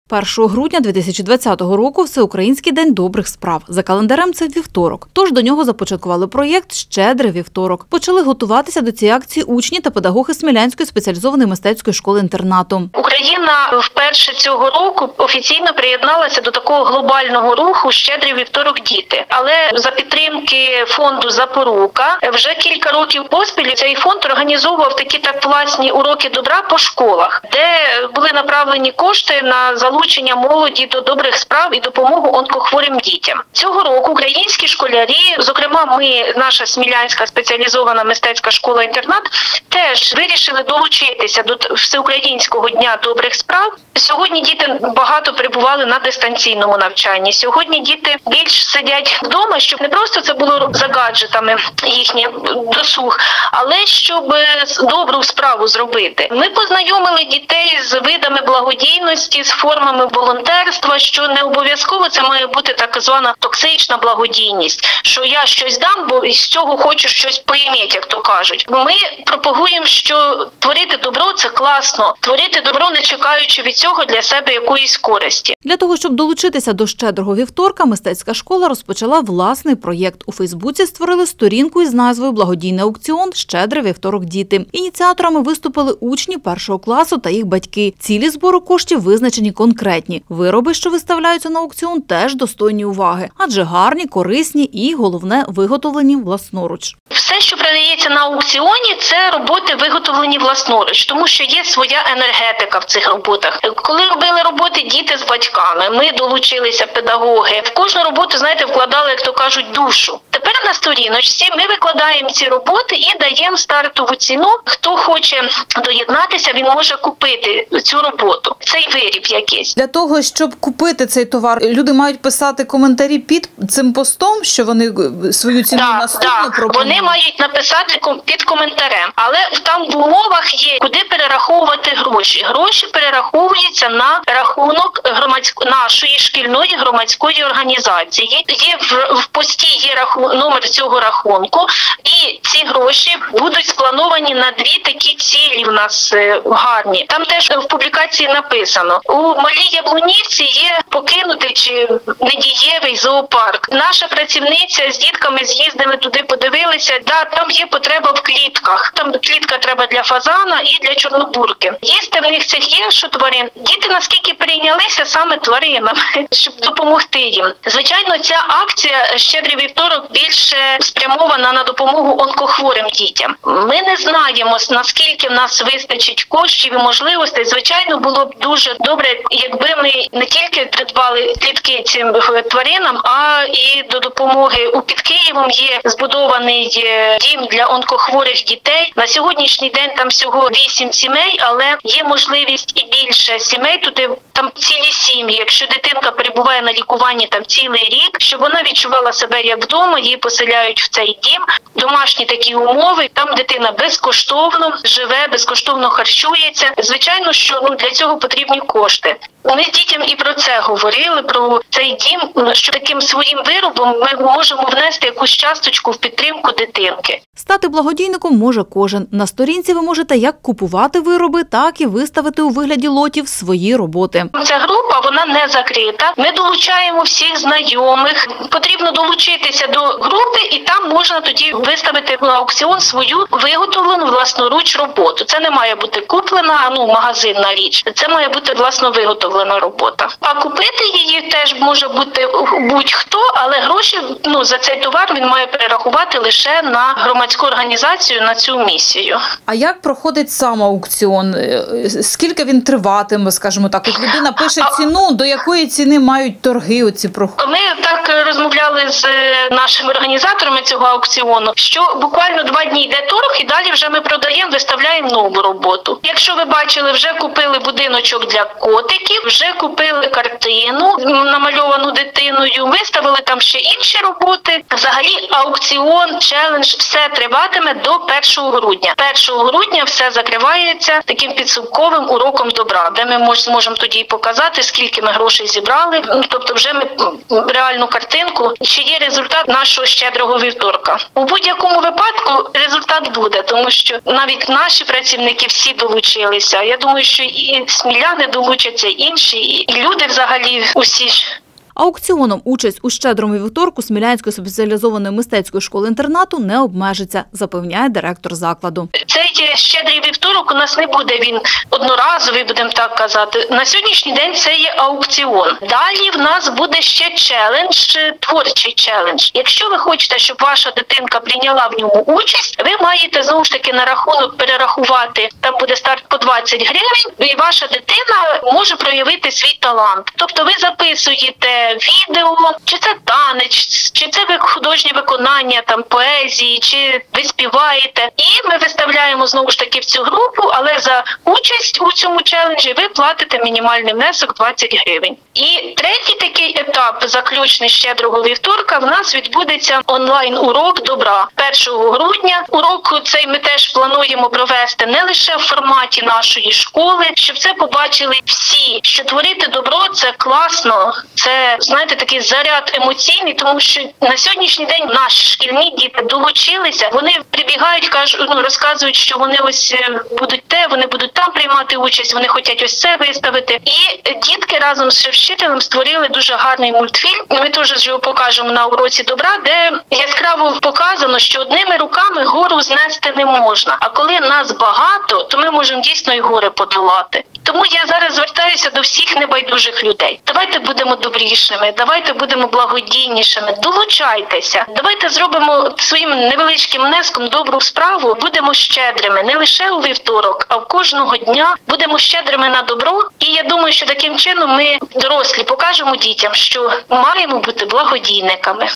1 грудня 2020 року – Всеукраїнський день добрих справ. За календарем це вівторок. Тож до нього започаткували проєкт «Щедрий вівторок». Почали готуватися до цієї акції учні та педагоги Смілянської спеціалізованої мистецької школи-інтернату. Україна вперше цього року офіційно приєдналася до такого глобального руху «Щедрий вівторок діти». Але за підтримки фонду «Запорука» вже кілька років поспіль цей фонд організовував такі так власні уроки добра по школах, де були направлені кошти на залучення молоді до добрих справ і допомогу онкохворим дітям. Цього року українські школярі, зокрема ми, наша Смілянська спеціалізована мистецька школа-інтернат, теж вирішили долучитися до Всеукраїнського дня добрих справ. Сьогодні діти багато перебували на дистанційному навчанні. Сьогодні діти більш сидять вдома, щоб не просто це було за гаджетами їхній досуг, але щоб добру справу зробити. Ми познайомили дітей з видами благодійності, з формами волонтерства, що не обов'язково це має бути так звана токсична благодійність, що я щось дам, бо із цього хочу щось поїм'ять, як то кажуть. Ми пропагуємо, що творити добро – це класно, творити добро, не чекаючи від цього для себе якоїсь користі. Для того, щоб долучитися до «Щедрого вівторка», мистецька школа розпочала власний проєкт. У Фейсбуці створили сторінку із назвою «Благодійний аукціон «Щедрий вівторок діти». Ініціаторами виступили учні першого класу та їх батьки. Цілі збору коштів визначені конкретні. Вироби, що виставляються на аукціон, теж достойні уваги. Адже гарні, корисні і, головне, виготовлені власноруч. Все, що продається на аукціоні, це роботи виготовлені власноруч, тому що є своя енергетика в цих роботах. Коли робили роботи діти з батьками, ми долучилися, педагоги. В кожну роботу, знаєте, вкладали, як то кажуть, душу. Тепер на сторіночці ми викладаємо ці роботи і даємо стартову ціну. Хто хоче доєднатися, він може купити цю роботу, цей виріб якийсь. Для того, щоб купити цей товар, люди мають писати коментарі під цим постом, що вони свою ціну наступну пропонують? Вони мають написати під коментарем, але там в умовах є, куди перераховувати гроші. Гроші перераховуються на рахунок нашої шкільної громадської організації. Є в пості є номер цього рахунку, і ці гроші будуть сплановані на дві такі цілі в нас гарні. Там теж в публікації написано: у Малій Яблунівці є покинутий чи недієвий зоопарк. Наша працівниця з дітками з'їздили туди, подивилися, там є потреба в клітках. Там клітка треба для фазана і для чорнобурки. Їсти в них цих є, що тварин. Діти наскільки прийнялися саме тваринами, щоб допомогти їм. Звичайно, ця акція «Щедрий вівторок» більше спрямована на допомогу онкохворим дітям. Ми не знаємо, наскільки в нас вистачить коштів і можливостей. Звичайно, було б дуже добре, якби ми не тільки придбали клітки цим тваринам, а і до допомоги. Під Києвом є збудований дім для онкохворих дітей. На сьогоднішній день там всього 8 сімей, але є можливість і більше сімей. Туди там цілі сім'ї. Якщо дитинка перебуває на лікуванні там цілий рік, щоб вона відчувала себе як вдома, її поселяють в цей дім. Домашні такі умови, там дитина безкоштовно живе, безкоштовно харчується. Звичайно, що для цього потрібні кошти. Ми з дітям і про це говорили, про цей дім, що таким своїм виробом ми можемо внести якусь часточку в підтримку дитинки. Стати благодійником може кожен. На сторінці ви можете як купувати вироби, так і виставити у вигляді лотів свої роботи. Ця група, вона не закрита. Ми долучаємо всіх знайомих. Потрібно долучитися до групи, і там можна тоді виставити на аукціон свою виготовлену власноруч роботу. Це не має бути куплена, магазинна річ. Це має бути власно виготовлена робота. А купити її теж може бути будь-хто, але гроші за цей товар він має перерахувати лише на громадську організацію, на цю місію. А як проходить сам аукціон? Скільки він триватиме, скажімо так? От людина пише ціну, до якої ціни мають торги оці проходити? Ми так розмовляли з нашими організаторами цього аукціону, що буквально 2 дні йде торг, і далі вже ми продаємо, виставляємо нову роботу. Якщо ви бачили, вже купили будиночок для котиків, вже купили картину, намальовану дитиною, виставили там ще інші роботи. Взагалі аукціон, челендж, все триватиме до 1 грудня. 1 грудня все закривається таким підсумковим уроком добра, де ми зможемо тоді показати, скільки ми грошей зібрали. Тобто вже ми реальну картинку, чи є результат нашого щедрого вівторка. У будь-якому випадку результат буде, тому що навіть наші працівники всі долучилися. Я думаю, що і сміляни долучаться, і інші, і люди взагалі усі ж. Аукціоном участь у щедрому вівторку Смілянської спеціалізованої мистецької школи-інтернату не обмежиться, запевняє директор закладу. Цей щедрий вівторок у нас не буде він одноразовий, будемо так казати. На сьогоднішній день це є аукціон. Далі в нас буде ще челендж, творчий челендж. Якщо ви хочете, щоб ваша дитинка прийняла в ньому участь, ви маєте знову ж таки на рахунок перерахувати, там буде старт по 20 гривень, і ваша дитина може проявити свій талант. Тобто ви записуєте відео, чи це танець, чи це художнє виконання, там поезії, чи ви співаєте. І ми виставляємо знову ж таки в цю групу, але за участь у цьому челенджі ви платите мінімальний внесок 20 гривень. І третій такий етап, заключний щедрого вівторка, в нас відбудеться онлайн-урок добра. 1 грудня урок цей ми теж плануємо провести не лише в форматі нашої школи, щоб це побачили всі, що творити добро – це класно, це, знаєте, такий заряд емоційний, тому що на сьогоднішній день наші шкільні діти долучилися, вони прибігають, кажуть, розказують, що вони ось будуть вони будуть там приймати участь, вони хочуть ось це виставити. І дітки разом з вчителем створили дуже гарний мультфільм. Ми теж його покажемо на уроці добра, де яскраво показано, що одними руками гору знести не можна. А коли нас багато, то ми можемо дійсно і гори подолати. Тому я зараз звертаюся до всіх небайдужих людей. Давайте будемо добрішими, давайте будемо благодійнішими, долучайтеся. Давайте зробимо своїм невеличким внеском добру справу, будемо щедрими не лише у вівторок, а в кожного дня будемо щедрими на добро. І я думаю, що таким чином ми, дорослі, покажемо дітям, що маємо бути благодійниками.